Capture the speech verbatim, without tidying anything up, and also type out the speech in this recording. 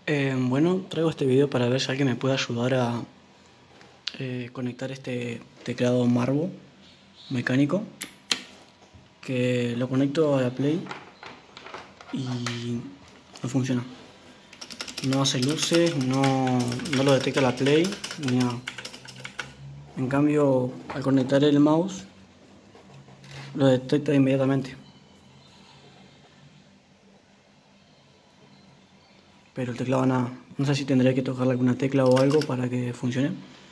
Eh, bueno, traigo este video para ver si alguien me puede ayudar a eh, conectar este teclado Marvo mecánico, que lo conecto a la Play y no funciona. No hace luces, no, no lo detecta la Play ni nada. En cambio, al conectar el mouse, lo detecta inmediatamente. Pero el teclado nada. No sé si tendría que tocarle alguna tecla o algo para que funcione.